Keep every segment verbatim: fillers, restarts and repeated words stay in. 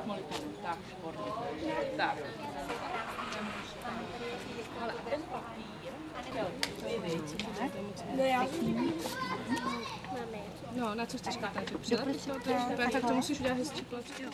Tak, výborně. Tak. No, na co chceš kátaček? Přilepit to, tak to musíš udělat hezčí plačky.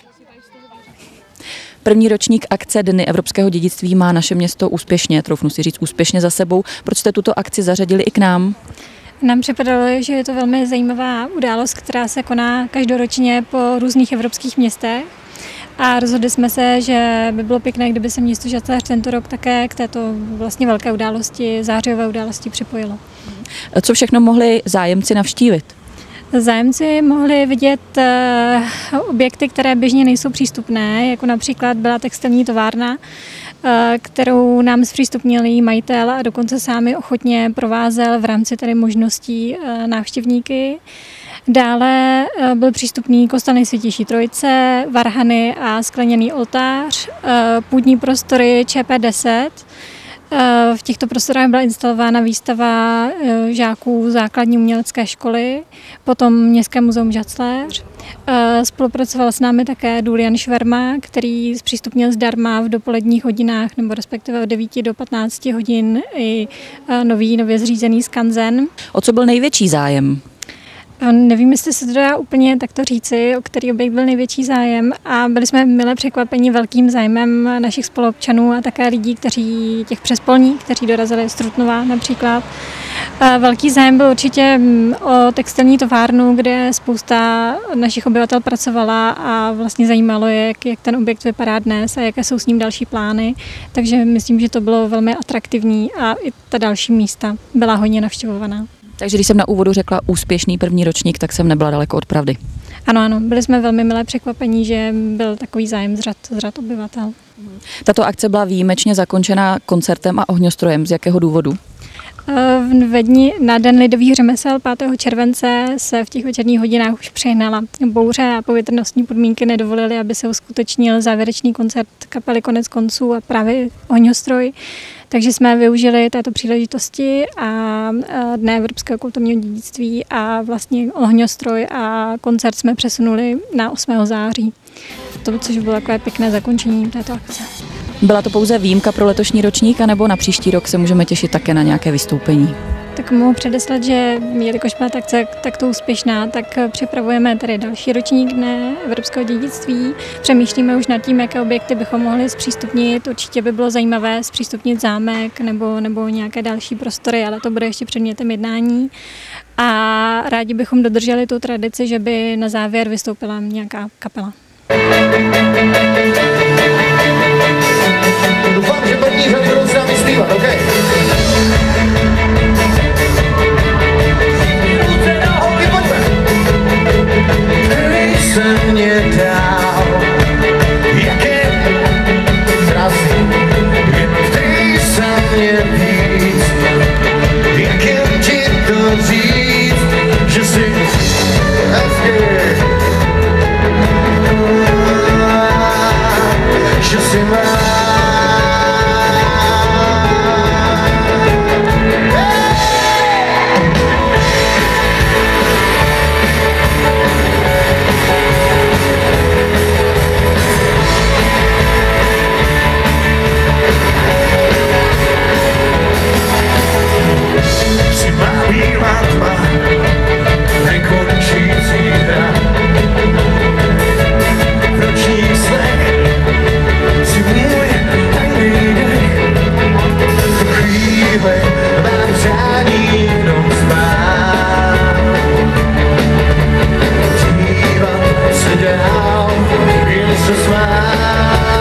První ročník akce Dny evropského dědictví má naše město úspěšně, troufnu si říct úspěšně za sebou. Proč jste tuto akci zařadili i k nám? Nám připadalo, že je to velmi zajímavá událost, která se koná každoročně po různých evropských městech. A rozhodli jsme se, že by bylo pěkné, kdyby se město Žatléř tento rok také k této vlastně velké události, zářijové události připojilo. Co všechno mohli zájemci navštívit? Zájemci mohli vidět objekty, které běžně nejsou přístupné, jako například byla textilní továrna, kterou nám zpřístupnil její majitel a dokonce sám ochotně provázel v rámci tedy možností návštěvníky. Dále byl přístupný kostel Nejsvětější Trojice, varhany a skleněný oltář, půdní prostory Č P deset. V těchto prostorách byla instalována výstava žáků základní umělecké školy, potom Městské muzeum Žatléř. Spolupracoval s námi také Julian Šverma, který zpřístupnil zdarma v dopoledních hodinách, nebo respektive od devíti do patnácti hodin i nový, nově zřízený skanzen. O co byl největší zájem? Nevím, jestli se to dá úplně takto říci, o který objekt byl největší zájem a byli jsme mile překvapeni velkým zájmem našich spoluobčanů a také lidí, kteří těch přespolní, kteří dorazili z Trutnova například. Velký zájem byl určitě o textilní továrnu, kde spousta našich obyvatel pracovala a vlastně zajímalo je, jak, jak ten objekt vypadá dnes a jaké jsou s ním další plány. Takže myslím, že to bylo velmi atraktivní a i ta další místa byla hodně navštěvovaná. Takže když jsem na úvodu řekla úspěšný první ročník, tak jsem nebyla daleko od pravdy. Ano, ano, byli jsme velmi milé překvapení, že byl takový zájem z řad, z řad obyvatel. Tato akce byla výjimečně zakončena koncertem a ohňostrojem. Z jakého důvodu? Ve dni na Den lidových řemesel pátého července se v těch večerních hodinách už přehnala bouře a povětrnostní podmínky nedovolily, aby se uskutečnil závěrečný koncert kapely Konec konců a právě ohňostroj. Takže jsme využili této příležitosti a Dne evropského kulturního dědictví a vlastně ohňostroj a koncert jsme přesunuli na osmého září. To, což bylo takové pěkné zakončení této akce. Byla to pouze výjimka pro letošní ročník, anebo na příští rok se můžeme těšit také na nějaké vystoupení? Tak mohu předeslat, že jelikož byla ta akce takto úspěšná, tak připravujeme tady další ročník Dne evropského dědictví. Přemýšlíme už nad tím, jaké objekty bychom mohli zpřístupnit. Určitě by bylo zajímavé zpřístupnit zámek nebo, nebo nějaké další prostory, ale to bude ještě předmětem jednání. A rádi bychom dodrželi tu tradici, že by na závěr vystoupila nějaká kapela. Doufám, že první řady budou s námi zpívat, OK? Ruce nahoru, pojďme! Který se mě dál, jak je krásný, který se mě víc, jak jen ti to říct, že jsi hezký, že jsi má. Mám přání jenom spát, dívat se dál, jen se smát.